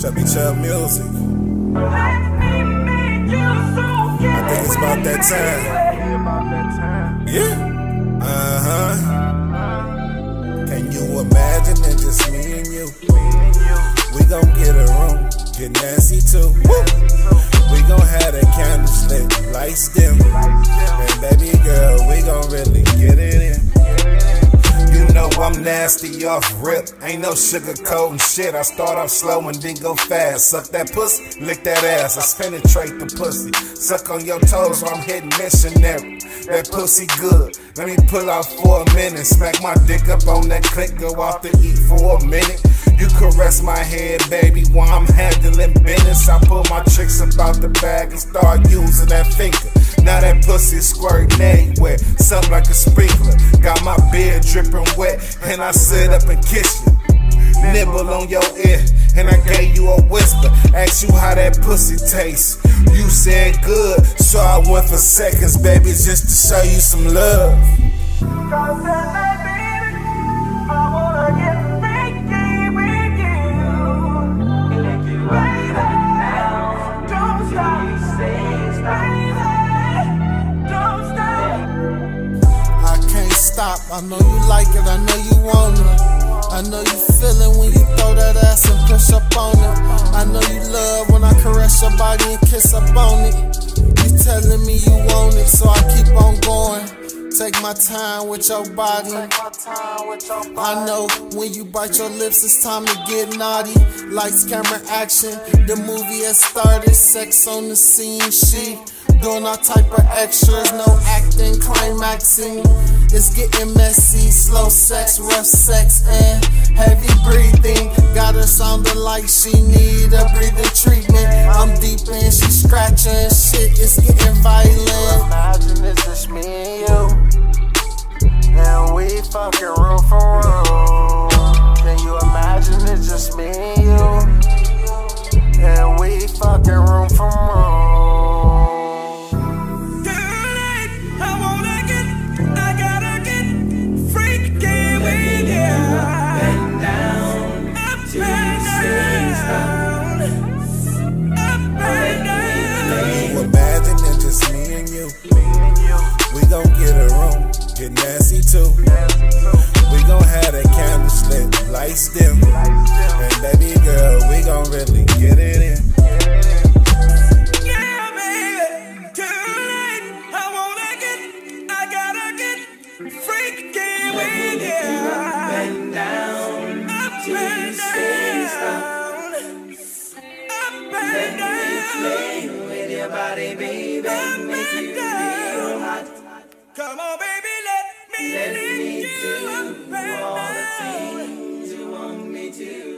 Chubby Chub Music. I think it's about that time. Yeah. Can you imagine it, just me and you? We gon' get a room, get nasty too. We gon' have the candles lit, lights dim. And baby girl, we gon' really get it in. You know I'm nasty off rip, ain't no sugarcoating shit. I start off slow and then go fast. Suck that pussy, lick that ass, I penetrate the pussy. Suck on your toes while I'm hitting missionary. That pussy good, let me pull out for a minute. Smack my dick up on that click, go off to eat for a minute. You caress my head, baby, while I'm handling business. I pull my tricks up out the bag and start using that finger. Now that pussy squirting everywhere, something like a sprinkler. Got my beard dripping wet, and I sit up and kiss you. Nibble on your ear, and I gave you a whisper. Asked you how that pussy tastes. You said good, so I went for seconds, baby, just to show you some love. Stop. I know you like it, I know you want it. I know you feel it when you throw that ass and push up on it. I know you love when I caress your body and kiss up on it. You telling me you want it, so I keep on going. Take my time with your body. I know when you bite your lips, it's time to get naughty. Lights, camera, action. The movie has started. Sex on the scene, she doing all type of extras. No acting, climaxing. It's getting messy, slow sex, rough sex, and heavy breathing. Got her sounding like she need a breathing treatment. I'm deep and she scratching shit, it's getting violent. Imagine it's just me and you, and we fucking room for room. Can you imagine it's just me and you, and we fucking room for room. We gon' get a room, get nasty too. We gon' have the candles lit, lights dim. And baby girl, we gon' really get it in. Yeah, baby, tonight I gotta get freaky with you. Up and down, up and down, up and down. Play with your body, baby, make you feel hot. Come on, baby, let me do all the things you want me to.